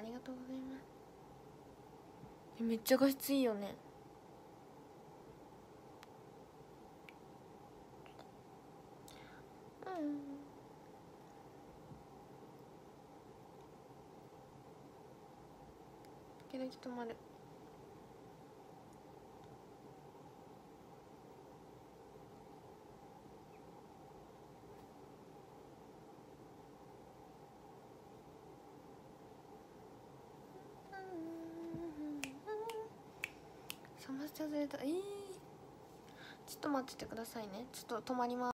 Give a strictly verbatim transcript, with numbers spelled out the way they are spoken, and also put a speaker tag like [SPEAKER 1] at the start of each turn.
[SPEAKER 1] ありがとうございます。めっちゃ画質いいよね。うん時々止まる。サマステ外れた。えー、ちょっと待っててくださいね。ちょっと止まります。